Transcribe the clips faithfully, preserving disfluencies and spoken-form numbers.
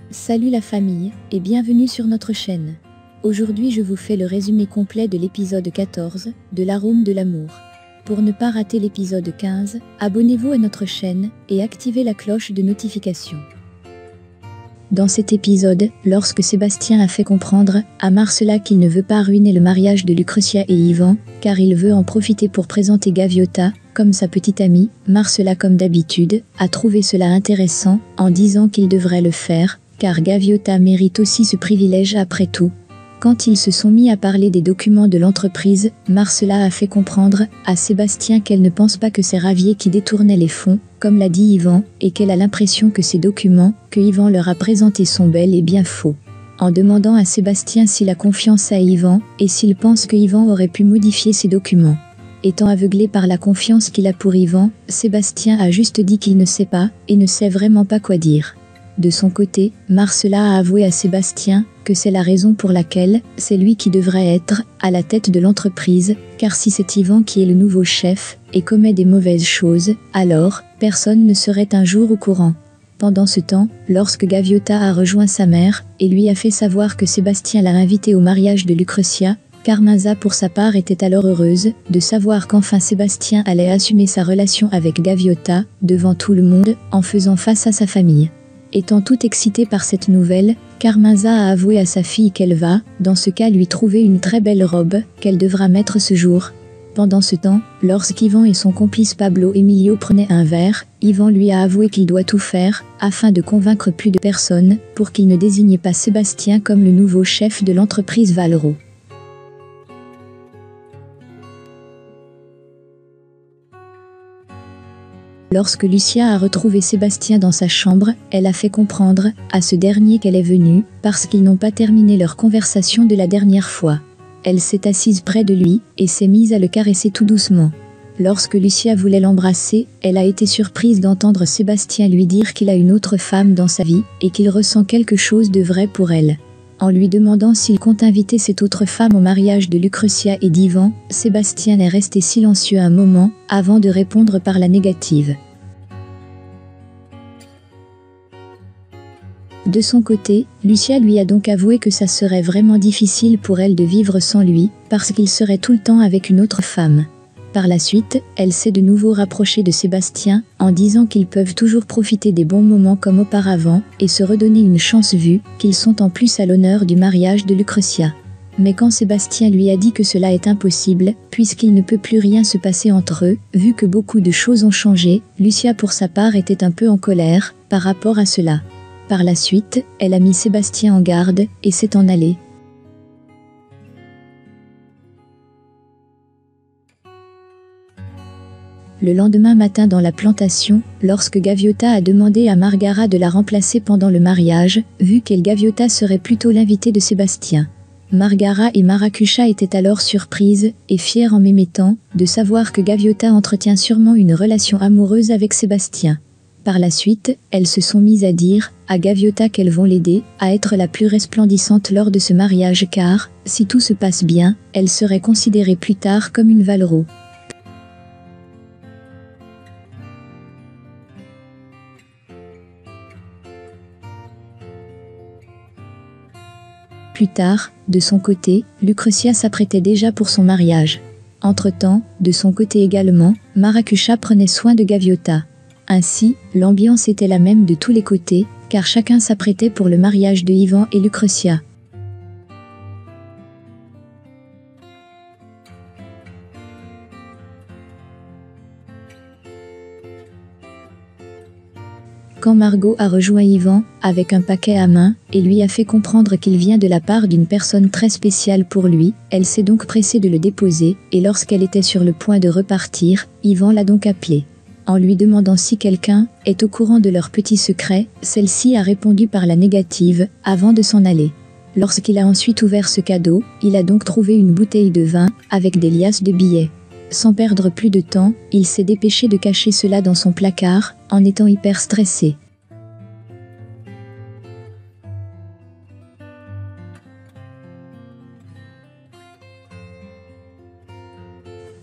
Salut la famille, et bienvenue sur notre chaîne. Aujourd'hui je vous fais le résumé complet de l'épisode quatorze, de l'arôme de l'amour. Pour ne pas rater l'épisode quinze, abonnez-vous à notre chaîne, et activez la cloche de notification. Dans cet épisode, lorsque Sébastien a fait comprendre à Marcella qu'il ne veut pas ruiner le mariage de Lucretia et Yvan, car il veut en profiter pour présenter Gaviota comme sa petite amie, Marcella comme d'habitude, a trouvé cela intéressant, en disant qu'il devrait le faire, car Gaviota mérite aussi ce privilège après tout. Quand ils se sont mis à parler des documents de l'entreprise, Marcella a fait comprendre à Sébastien qu'elle ne pense pas que c'est Ravier qui détournait les fonds, comme l'a dit Yvan, et qu'elle a l'impression que ces documents que Yvan leur a présentés sont bel et bien faux. En demandant à Sébastien s'il a confiance à Yvan, et s'il pense que Yvan aurait pu modifier ces documents. Étant aveuglé par la confiance qu'il a pour Yvan, Sébastien a juste dit qu'il ne sait pas, et ne sait vraiment pas quoi dire. De son côté, Marcella a avoué à Sébastien que c'est la raison pour laquelle c'est lui qui devrait être à la tête de l'entreprise, car si c'est Yvan qui est le nouveau chef et commet des mauvaises choses, alors personne ne serait un jour au courant. Pendant ce temps, lorsque Gaviota a rejoint sa mère et lui a fait savoir que Sébastien l'a invité au mariage de Lucretia, Carminza pour sa part était alors heureuse de savoir qu'enfin Sébastien allait assumer sa relation avec Gaviota devant tout le monde en faisant face à sa famille. Étant tout excitée par cette nouvelle, Carminza a avoué à sa fille qu'elle va, dans ce cas, lui trouver une très belle robe qu'elle devra mettre ce jour. Pendant ce temps, lorsqu'Yvan et son complice Pablo Emilio prenaient un verre, Yvan lui a avoué qu'il doit tout faire afin de convaincre plus de personnes pour qu'il ne désigne pas Sébastien comme le nouveau chef de l'entreprise Valero. Lorsque Lucia a retrouvé Sébastien dans sa chambre, elle a fait comprendre à ce dernier qu'elle est venue parce qu'ils n'ont pas terminé leur conversation de la dernière fois. Elle s'est assise près de lui et s'est mise à le caresser tout doucement. Lorsque Lucia voulait l'embrasser, elle a été surprise d'entendre Sébastien lui dire qu'il a une autre femme dans sa vie et qu'il ressent quelque chose de vrai pour elle. En lui demandant s'il compte inviter cette autre femme au mariage de Lucretia et d'Yvan, Sébastien est resté silencieux un moment avant de répondre par la négative. De son côté, Lucia lui a donc avoué que ça serait vraiment difficile pour elle de vivre sans lui, parce qu'il serait tout le temps avec une autre femme. Par la suite, elle s'est de nouveau rapprochée de Sébastien, en disant qu'ils peuvent toujours profiter des bons moments comme auparavant, et se redonner une chance vu qu'ils sont en plus à l'honneur du mariage de Lucretia. Mais quand Sébastien lui a dit que cela est impossible, puisqu'il ne peut plus rien se passer entre eux, vu que beaucoup de choses ont changé, Lucia pour sa part était un peu en colère par rapport à cela. Par la suite, elle a mis Sébastien en garde et s'est en allée. Le lendemain matin dans la plantation, lorsque Gaviota a demandé à Margara de la remplacer pendant le mariage, vu qu'elle Gaviota serait plutôt l'invitée de Sébastien. Margara et Maracucha étaient alors surprises et fières en même temps de savoir que Gaviota entretient sûrement une relation amoureuse avec Sébastien. Par la suite, elles se sont mises à dire à Gaviota qu'elles vont l'aider à être la plus resplendissante lors de ce mariage car, si tout se passe bien, elle serait considérée plus tard comme une Valero. Plus tard, de son côté, Lucretia s'apprêtait déjà pour son mariage. Entre-temps, de son côté également, Maracucha prenait soin de Gaviota. Ainsi, l'ambiance était la même de tous les côtés, car chacun s'apprêtait pour le mariage de Yvan et Lucretia. Quand Margot a rejoint Yvan, avec un paquet à main, et lui a fait comprendre qu'il vient de la part d'une personne très spéciale pour lui, elle s'est donc pressée de le déposer, et lorsqu'elle était sur le point de repartir, Yvan l'a donc appelée. En lui demandant si quelqu'un est au courant de leur petit secret, celle-ci a répondu par la négative, avant de s'en aller. Lorsqu'il a ensuite ouvert ce cadeau, il a donc trouvé une bouteille de vin, avec des liasses de billets. Sans perdre plus de temps, il s'est dépêché de cacher cela dans son placard, en étant hyper stressé.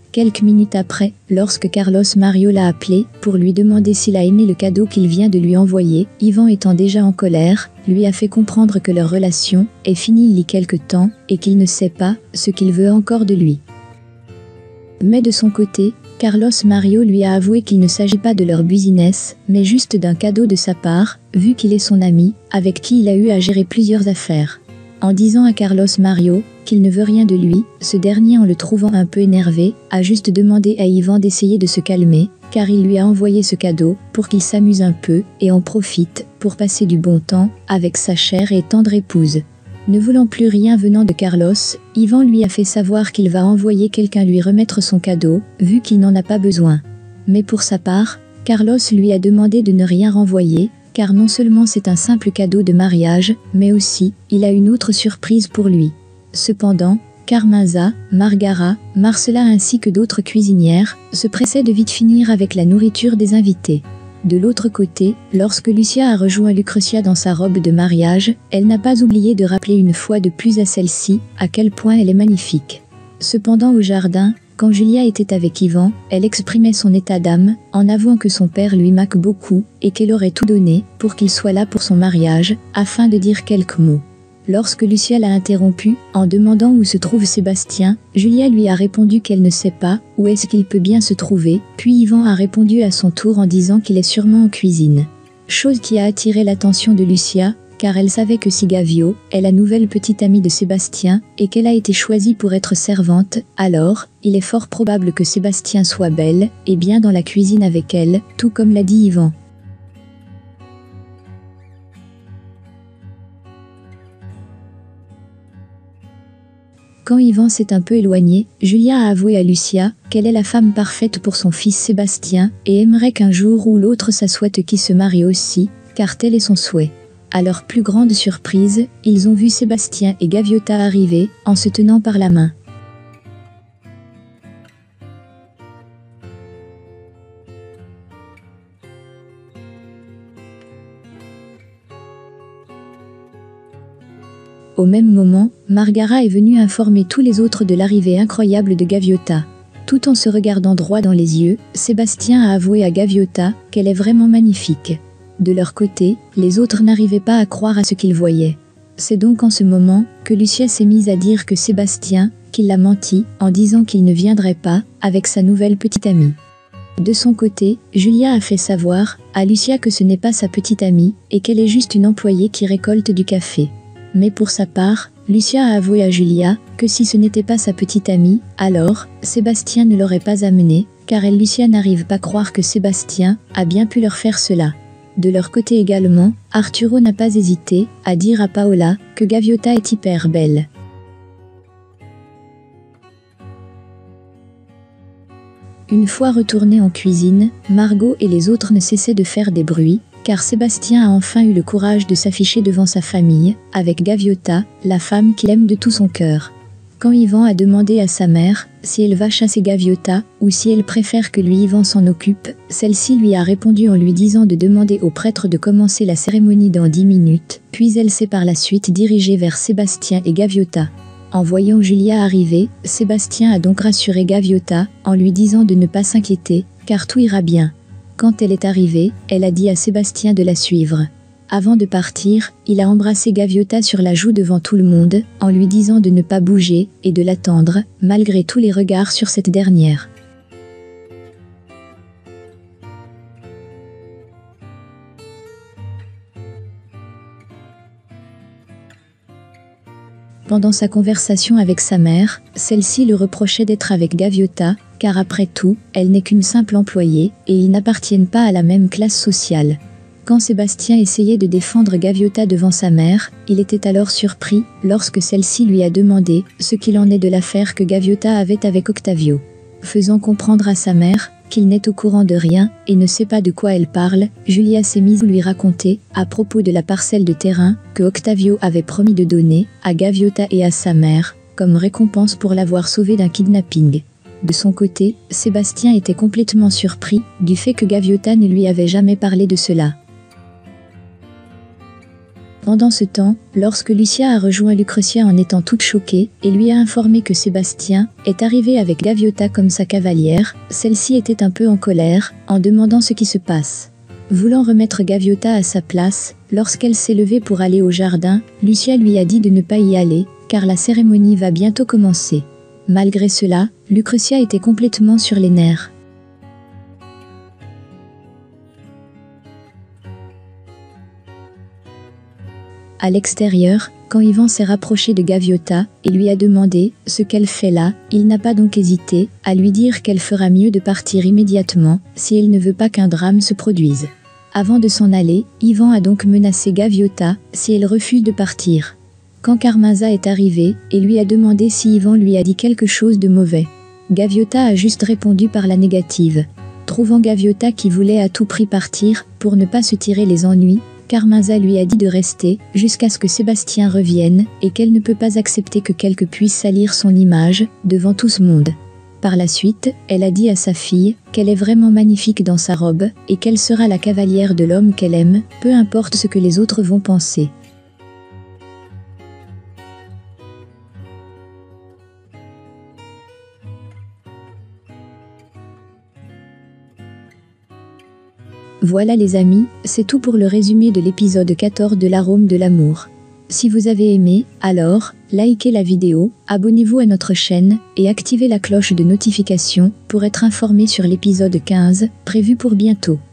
Quelques minutes après, lorsque Carlos Mario l'a appelé pour lui demander s'il a aimé le cadeau qu'il vient de lui envoyer, Yvan, étant déjà en colère, lui a fait comprendre que leur relation est finie il y a quelque temps et qu'il ne sait pas ce qu'il veut encore de lui. Mais de son côté, Carlos Mario lui a avoué qu'il ne s'agit pas de leur business, mais juste d'un cadeau de sa part, vu qu'il est son ami, avec qui il a eu à gérer plusieurs affaires. En disant à Carlos Mario qu'il ne veut rien de lui, ce dernier, en le trouvant un peu énervé, a juste demandé à Yvan d'essayer de se calmer, car il lui a envoyé ce cadeau pour qu'il s'amuse un peu et en profite pour passer du bon temps avec sa chère et tendre épouse. Ne voulant plus rien venant de Carlos, Yvan lui a fait savoir qu'il va envoyer quelqu'un lui remettre son cadeau, vu qu'il n'en a pas besoin. Mais pour sa part, Carlos lui a demandé de ne rien renvoyer, car non seulement c'est un simple cadeau de mariage, mais aussi, il a une autre surprise pour lui. Cependant, Carmenza, Margara, Marcela ainsi que d'autres cuisinières se pressaient de vite finir avec la nourriture des invités. De l'autre côté, lorsque Lucia a rejoint Lucrecia dans sa robe de mariage, elle n'a pas oublié de rappeler une fois de plus à celle-ci à quel point elle est magnifique. Cependant, au jardin, quand Julia était avec Yvan, elle exprimait son état d'âme en avouant que son père lui manque beaucoup et qu'elle aurait tout donné pour qu'il soit là pour son mariage, afin de dire quelques mots. Lorsque Lucia l'a interrompu en demandant où se trouve Sébastien, Julia lui a répondu qu'elle ne sait pas où est-ce qu'il peut bien se trouver, puis Yvan a répondu à son tour en disant qu'il est sûrement en cuisine. Chose qui a attiré l'attention de Lucia, car elle savait que si Gavio est la nouvelle petite amie de Sébastien et qu'elle a été choisie pour être servante, alors il est fort probable que Sébastien soit belle et bien dans la cuisine avec elle, tout comme l'a dit Yvan. Quand Yvan s'est un peu éloigné, Julia a avoué à Lucia qu'elle est la femme parfaite pour son fils Sébastien et aimerait qu'un jour ou l'autre ça souhaite qu'ils se marient aussi, car tel est son souhait. À leur plus grande surprise, ils ont vu Sébastien et Gaviota arriver en se tenant par la main. Au même moment, Margara est venue informer tous les autres de l'arrivée incroyable de Gaviota. Tout en se regardant droit dans les yeux, Sébastien a avoué à Gaviota qu'elle est vraiment magnifique. De leur côté, les autres n'arrivaient pas à croire à ce qu'ils voyaient. C'est donc en ce moment que Lucia s'est mise à dire que Sébastien, qu'il l'a menti en disant qu'il ne viendrait pas avec sa nouvelle petite amie. De son côté, Julia a fait savoir à Lucia que ce n'est pas sa petite amie et qu'elle est juste une employée qui récolte du café. Mais pour sa part, Lucia a avoué à Julia que si ce n'était pas sa petite amie, alors Sébastien ne l'aurait pas amenée, car elle, Lucia, n'arrive pas à croire que Sébastien a bien pu leur faire cela. De leur côté également, Arturo n'a pas hésité à dire à Paola que Gaviota est hyper belle. Une fois retournés en cuisine, Margot et les autres ne cessaient de faire des bruits, car Sébastien a enfin eu le courage de s'afficher devant sa famille, avec Gaviota, la femme qu'il aime de tout son cœur. Quand Yvan a demandé à sa mère si elle va chasser Gaviota ou si elle préfère que lui Yvan s'en occupe, celle-ci lui a répondu en lui disant de demander au prêtre de commencer la cérémonie dans dix minutes, puis elle s'est par la suite dirigée vers Sébastien et Gaviota. En voyant Julia arriver, Sébastien a donc rassuré Gaviota en lui disant de ne pas s'inquiéter, car tout ira bien. Quand elle est arrivée, elle a dit à Sébastien de la suivre. Avant de partir, il a embrassé Gaviota sur la joue devant tout le monde, en lui disant de ne pas bouger et de l'attendre, malgré tous les regards sur cette dernière. Pendant sa conversation avec sa mère, celle-ci le reprochait d'être avec Gaviota, car après tout, elle n'est qu'une simple employée, et ils n'appartiennent pas à la même classe sociale. Quand Sébastien essayait de défendre Gaviota devant sa mère, il était alors surpris lorsque celle-ci lui a demandé ce qu'il en est de l'affaire que Gaviota avait avec Octavio. Faisant comprendre à sa mère qu'il n'est au courant de rien et ne sait pas de quoi elle parle, Julia s'est mise à lui raconter, à propos de la parcelle de terrain que Octavio avait promis de donner à Gaviota et à sa mère, comme récompense pour l'avoir sauvée d'un kidnapping. De son côté, Sébastien était complètement surpris du fait que Gaviota ne lui avait jamais parlé de cela. Pendant ce temps, lorsque Lucia a rejoint Lucretia en étant toute choquée et lui a informé que Sébastien est arrivé avec Gaviota comme sa cavalière, celle-ci était un peu en colère, en demandant ce qui se passe. Voulant remettre Gaviota à sa place, lorsqu'elle s'est levée pour aller au jardin, Lucia lui a dit de ne pas y aller, car la cérémonie va bientôt commencer. Malgré cela, Lucretia était complètement sur les nerfs. À l'extérieur, quand Ivan s'est rapproché de Gaviota et lui a demandé ce qu'elle fait là, il n'a pas donc hésité à lui dire qu'elle fera mieux de partir immédiatement si elle ne veut pas qu'un drame se produise. Avant de s'en aller, Ivan a donc menacé Gaviota si elle refuse de partir. Quand Carminza est arrivé et lui a demandé si Ivan lui a dit quelque chose de mauvais, Gaviota a juste répondu par la négative. Trouvant Gaviota qui voulait à tout prix partir pour ne pas se tirer les ennuis, Carminza lui a dit de rester jusqu'à ce que Sébastien revienne et qu'elle ne peut pas accepter que quelqu'un puisse salir son image devant tout ce monde. Par la suite, elle a dit à sa fille qu'elle est vraiment magnifique dans sa robe et qu'elle sera la cavalière de l'homme qu'elle aime, peu importe ce que les autres vont penser. Voilà les amis, c'est tout pour le résumé de l'épisode quatorze de l'Arôme de l'amour. Si vous avez aimé, alors, likez la vidéo, abonnez-vous à notre chaîne, et activez la cloche de notification pour être informé sur l'épisode quinze, prévu pour bientôt.